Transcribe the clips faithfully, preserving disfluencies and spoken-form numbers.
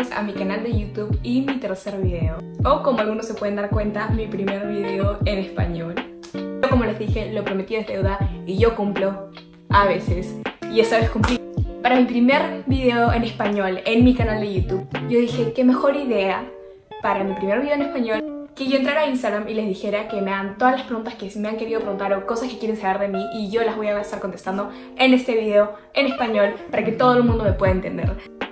bienvenidos a mi canal de YouTube y mi tercer video, o como algunos se pueden dar cuenta, mi primer video en español. Como les dije, lo prometido es deuda y yo cumplo a veces, y esta vez cumplí. Para mi primer video en español en mi canal de YouTube, yo dije qué mejor idea para mi primer video en español que yo entrara a Instagram y les dijera que me hagan todas las preguntas que me han querido preguntar o cosas que quieren saber de mí, y yo las voy a estar contestando en este video en español para que todo el mundo me pueda entender.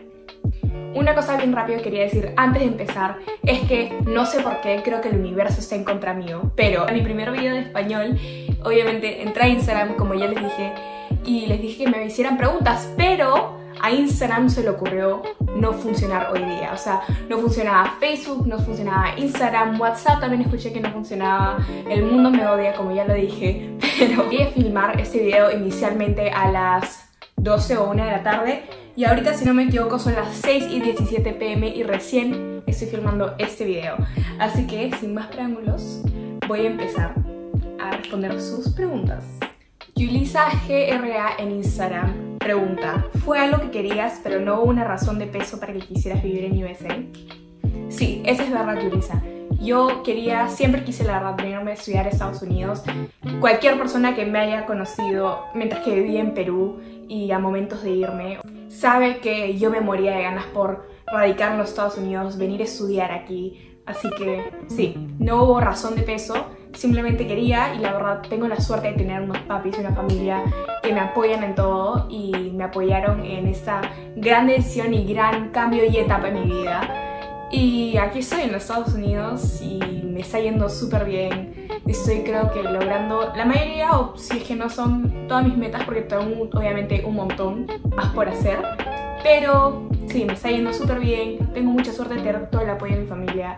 Una cosa bien rápido que quería decir antes de empezar es que no sé por qué creo que el universo está en contra mío, pero en mi primer video de español obviamente entré a Instagram, como ya les dije, y les dije que me hicieran preguntas, pero a Instagram se le ocurrió no funcionar hoy día. O sea, no funcionaba Facebook, no funcionaba Instagram, WhatsApp también escuché que no funcionaba, el mundo me odia, como ya lo dije, pero quería filmar este video inicialmente a las doce o una de la tarde, y ahorita, si no me equivoco, son las seis y diecisiete p m y recién estoy filmando este video. Así que, sin más preámbulos, voy a empezar a responder sus preguntas. Yulisa G R A en Instagram pregunta: ¿fue algo que querías pero no hubo una razón de peso para que quisieras vivir en U S A? Sí, esa es verdad, Yulisa. Yo quería, siempre quise la verdad venirme a estudiar a Estados Unidos. Cualquier persona que me haya conocido mientras que vivía en Perú y a momentos de irme sabe que yo me moría de ganas por radicar en los Estados Unidos, venir a estudiar aquí. Así que sí, no hubo razón de peso, simplemente quería, y la verdad tengo la suerte de tener unos papis y una familia que me apoyan en todo y me apoyaron en esta gran decisión y gran cambio y etapa en mi vida. Y aquí estoy en los Estados Unidos y me está yendo súper bien. Estoy, creo que, logrando la mayoría, o si es que no son todas mis metas, porque tengo obviamente un montón más por hacer. Pero sí, me está yendo súper bien. Tengo mucha suerte de tener todo el apoyo de mi familia.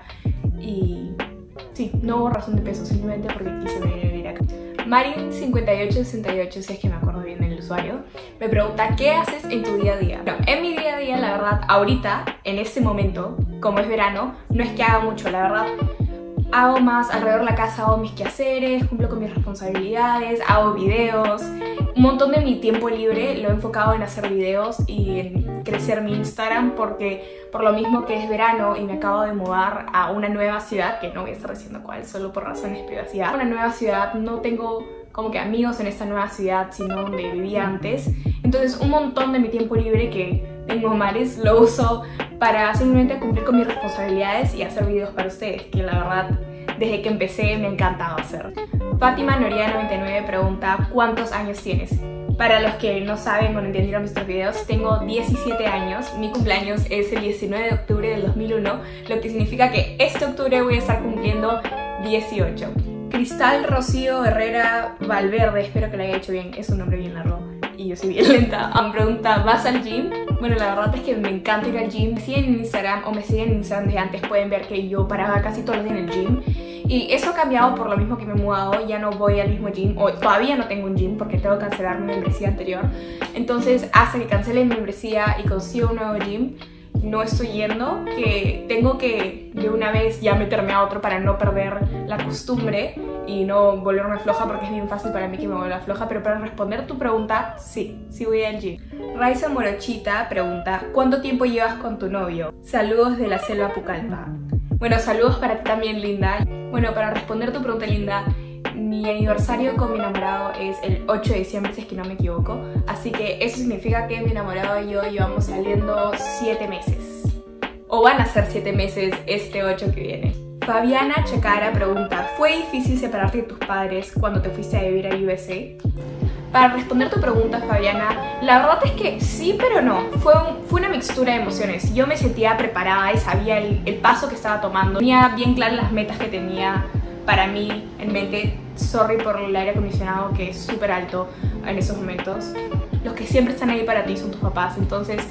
Y sí, no hubo razón de peso, simplemente porque quise venir a vivir acá. Marin cincuenta y ocho sesenta y ocho, si es que me acuerdo bien del usuario, me pregunta: ¿qué haces en tu día a día? Bueno, en mi día a día, la verdad, ahorita, en este momento, como es verano, no es que haga mucho, la verdad. Hago más alrededor de la casa, hago mis quehaceres, cumplo con mis responsabilidades, hago videos. Un montón de mi tiempo libre lo he enfocado en hacer videos y en crecer mi Instagram, porque por lo mismo que es verano y me acabo de mudar a una nueva ciudad, que no voy a estar diciendo cuál, solo por razones de privacidad. Una nueva ciudad, no tengo como que amigos en esta nueva ciudad, sino donde vivía antes. Entonces un montón de mi tiempo libre que tengo mares lo uso para simplemente cumplir con mis responsabilidades y hacer videos para ustedes, que la verdad desde que empecé me ha encantado hacer. Fátima Noria noventa y nueve pregunta: ¿cuántos años tienes? Para los que no saben o no entendieron nuestros videos, tengo diecisiete años, mi cumpleaños es el diecinueve de octubre del dos mil uno, lo que significa que este octubre voy a estar cumpliendo dieciocho. Cristal Rocío Herrera Valverde, espero que lo haya hecho bien, es un nombre bien largo y yo soy bien lenta. Me pregunta: ¿vas al gym? Bueno, la verdad es que me encanta ir al gym. Me siguen en Instagram o me siguen en Instagram de antes, pueden ver que yo paraba casi todos los días en el gym. Y eso ha cambiado por lo mismo que me he mudado, ya no voy al mismo gym, o todavía no tengo un gym porque tengo que cancelar mi membresía anterior. Entonces, hasta que cancele mi membresía y consiga un nuevo gym, no estoy yendo, que tengo que de una vez ya meterme a otro para no perder la costumbre y no volverme floja, porque es bien fácil para mí que me vuelva floja. Pero para responder tu pregunta, sí, sí voy al gym. Raiza Morochita pregunta: ¿cuánto tiempo llevas con tu novio? Saludos de la selva Pucallpa. Bueno, saludos para ti también, linda. Bueno, para responder tu pregunta, linda, mi aniversario con mi enamorado es el ocho de diciembre, si es que no me equivoco. Así que eso significa que mi enamorado y yo llevamos saliendo siete meses. O van a ser siete meses este ocho que viene. Fabiana Chacara pregunta: ¿fue difícil separarte de tus padres cuando te fuiste a vivir a U S A? Para responder tu pregunta, Fabiana, la verdad es que sí, pero no. Fue, un, fue una mixtura de emociones. Yo me sentía preparada y sabía el, el paso que estaba tomando. Tenía bien claras las metas que tenía para mí en mente. Sorry por el aire acondicionado, que es súper alto en esos momentos. Los que siempre están ahí para ti son tus papás. Entonces,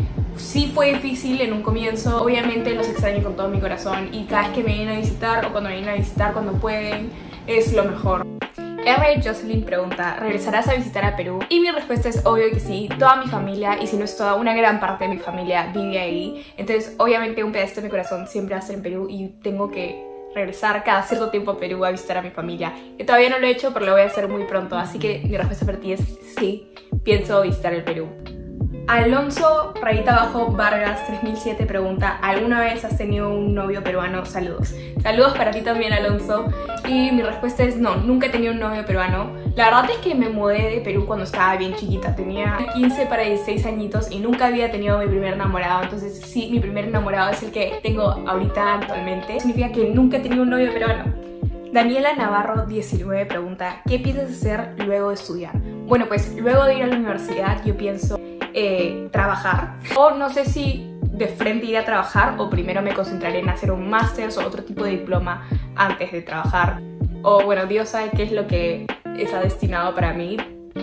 sí fue difícil en un comienzo. Obviamente los extraño con todo mi corazón, y cada vez que me vienen a visitar o cuando me vienen a visitar, cuando pueden, es lo mejor. R. Jocelyn pregunta: ¿regresarás a visitar a Perú? Y mi respuesta es obvio que sí. Toda mi familia, y si no es toda, una gran parte de mi familia vive ahí. Entonces obviamente un pedacito de mi corazón siempre va a ser en Perú, y tengo que regresar cada cierto tiempo a Perú a visitar a mi familia. Que todavía no lo he hecho, pero lo voy a hacer muy pronto. Así que mi respuesta para ti es sí, pienso visitar el Perú. Alonso rayita abajo Vargas tres mil siete pregunta: ¿alguna vez has tenido un novio peruano? Saludos. Saludos para ti también, Alonso. Y mi respuesta es no, nunca he tenido un novio peruano. La verdad es que me mudé de Perú cuando estaba bien chiquita, tenía quince para dieciséis añitos y nunca había tenido mi primer enamorado. Entonces sí, mi primer enamorado es el que tengo ahorita actualmente. Significa que nunca he tenido un novio peruano. Daniela Navarro diecinueve pregunta: ¿qué piensas hacer luego de estudiar? Bueno, pues luego de ir a la universidad yo pienso eh, trabajar, o no sé si de frente ir a trabajar o primero me concentraré en hacer un máster o otro tipo de diploma antes de trabajar, o bueno, Dios sabe qué es lo que está destinado para mí.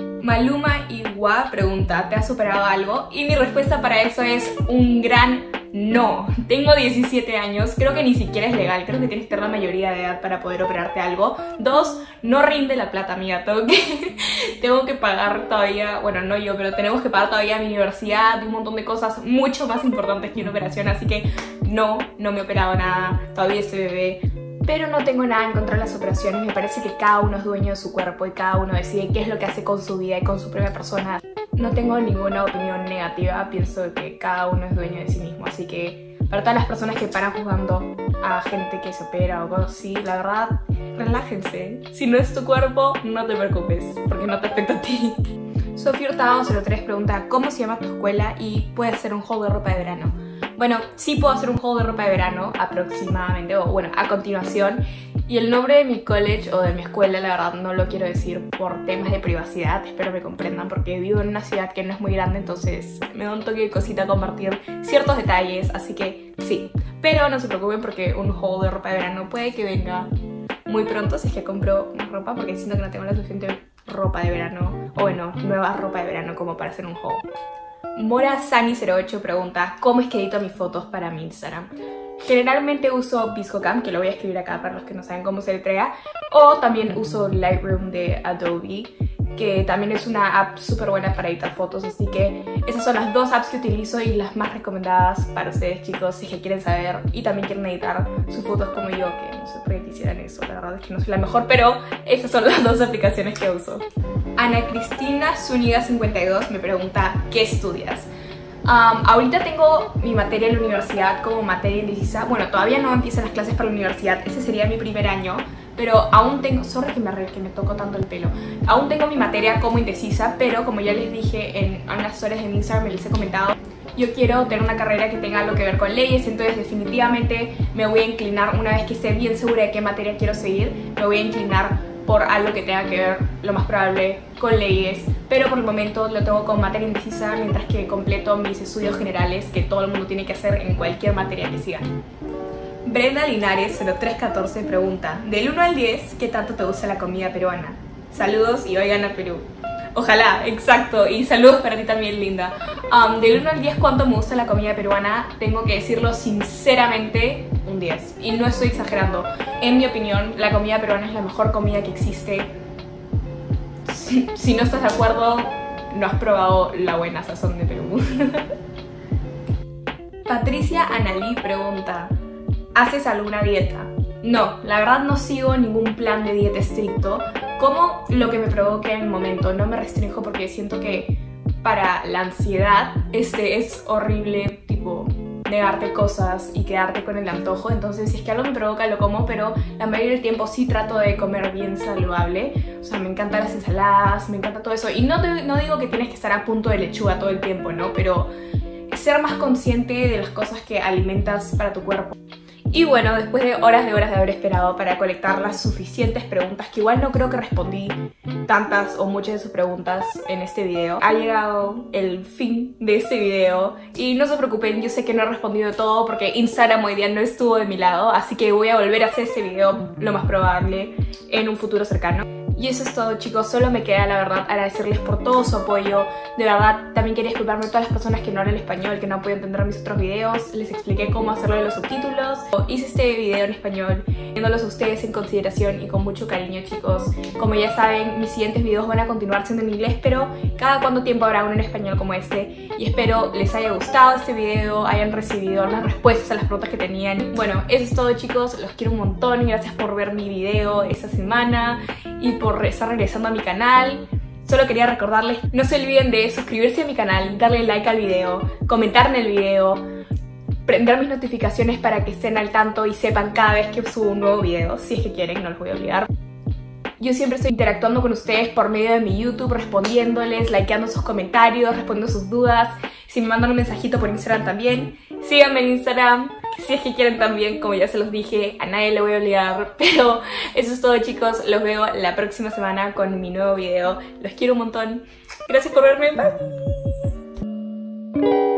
Maluma Igua pregunta: ¿te has superado algo? Y mi respuesta para eso es un gran no. Tengo diecisiete años, creo que ni siquiera es legal, creo que tienes que tener la mayoría de edad para poder operarte algo. Dos, no rinde la plata, amiga, tengo que, tengo que pagar todavía, bueno, no yo, pero tenemos que pagar todavía mi universidad y un montón de cosas mucho más importantes que una operación, así que no, no me he operado nada, todavía estoy bebé. Pero no tengo nada en contra de las operaciones, me parece que cada uno es dueño de su cuerpo y cada uno decide qué es lo que hace con su vida y con su propia persona. No tengo ninguna opinión negativa, pienso que cada uno es dueño de sí mismo, así que para todas las personas que paran juzgando a gente que se opera o cosas así, la verdad, relájense. Si no es tu cuerpo, no te preocupes, porque no te afecta a ti. Sofía Hurtado cero tres pregunta: ¿cómo se llama tu escuela y puedes hacer un haul de ropa de verano? Bueno, sí puedo hacer un haul de ropa de verano aproximadamente, o bueno, a continuación. Y el nombre de mi college o de mi escuela, la verdad, no lo quiero decir por temas de privacidad, espero me comprendan, porque vivo en una ciudad que no es muy grande, entonces me da un toque de cosita compartir ciertos detalles, así que sí. Pero no se preocupen porque un haul de ropa de verano puede que venga muy pronto si es que compro más ropa, porque siento que no tengo la suficiente ropa de verano, o bueno, nueva ropa de verano como para hacer un haul. Mora Sani cero ocho pregunta: ¿cómo es que edito mis fotos para mi Instagram? Generalmente uso ViscoCam, que lo voy a escribir acá para los que no saben cómo se letrea, o también uso Lightroom de Adobe, que también es una app súper buena para editar fotos, así que esas son las dos apps que utilizo y las más recomendadas para ustedes, chicos, si es que quieren saber y también quieren editar sus fotos como yo, que no sé por qué quisieran eso, la verdad es que no soy la mejor, pero esas son las dos aplicaciones que uso. Ana Cristina Zúñiga cincuenta y dos me pregunta: ¿qué estudias? Um, ahorita tengo mi materia en la universidad como materia indecisa. Bueno, todavía no empiezan las clases para la universidad, ese sería mi primer año, pero aún tengo, sorry que me, arregle, que me toco tanto el pelo, aún tengo mi materia como indecisa, pero como ya les dije en, en las stories de mi Instagram, me les he comentado, yo quiero tener una carrera que tenga algo que ver con leyes, entonces definitivamente me voy a inclinar, una vez que esté bien segura de qué materia quiero seguir, me voy a inclinar por algo que tenga que ver, lo más probable, con leyes, pero por el momento lo tengo como materia indecisa mientras que completo mis estudios generales que todo el mundo tiene que hacer en cualquier materia que siga. Brenda Linares cero tres catorce pregunta: del uno al diez, ¿qué tanto te gusta la comida peruana? Saludos y oigan a Perú. Ojalá, exacto, y saludos para ti también, linda. Um, del uno al diez, ¿cuánto me gusta la comida peruana? Tengo que decirlo sinceramente, un diez. Y no estoy exagerando. En mi opinión, la comida peruana es la mejor comida que existe. Si, si no estás de acuerdo, no has probado la buena sazón de Perú. Patricia Analí pregunta: ¿haces alguna dieta? No, la verdad no sigo ningún plan de dieta estricto. Como lo que me provoque en el momento, no me restrinjo porque siento que para la ansiedad este es horrible, tipo negarte cosas y quedarte con el antojo. Entonces si es que algo me provoca lo como, pero la mayoría del tiempo sí trato de comer bien saludable. O sea, me encantan las ensaladas, me encanta todo eso. Y no, te, no digo que tienes que estar a punto de lechuga todo el tiempo, ¿no? Pero ser más consciente de las cosas que alimentas para tu cuerpo. Y bueno, después de horas de horas de haber esperado para colectar las suficientes preguntas, que igual no creo que respondí tantas o muchas de sus preguntas en este video, ha llegado el fin de este video. Y no se preocupen, yo sé que no he respondido todo porque Instagram hoy día no estuvo de mi lado, así que voy a volver a hacer este video lo más probable en un futuro cercano. Y eso es todo, chicos, solo me queda la verdad agradecerles por todo su apoyo. De verdad, también quería disculparme a todas las personas que no hablan español, que no pueden entender mis otros videos. Les expliqué cómo hacerlo de los subtítulos. Hice este video en español, teniéndolos a ustedes en consideración y con mucho cariño, chicos. Como ya saben, mis siguientes videos van a continuar siendo en inglés, pero cada cuánto tiempo habrá uno en español como este. Y espero les haya gustado este video, hayan recibido las respuestas a las preguntas que tenían. Bueno, eso es todo, chicos, los quiero un montón. Gracias por ver mi video esta semana y por estar regresando a mi canal. Solo quería recordarles, no se olviden de suscribirse a mi canal, darle like al video, comentar en el video, prender mis notificaciones para que estén al tanto y sepan cada vez que subo un nuevo video, si es que quieren, no los voy a obligar. Yo siempre estoy interactuando con ustedes por medio de mi YouTube, respondiéndoles, likeando sus comentarios, respondiendo sus dudas. Si me mandan un mensajito por Instagram también, síganme en Instagram, si es que quieren también, como ya se los dije, a nadie le voy a obligar. Pero eso es todo, chicos, los veo la próxima semana con mi nuevo video. Los quiero un montón. Gracias por verme, bye.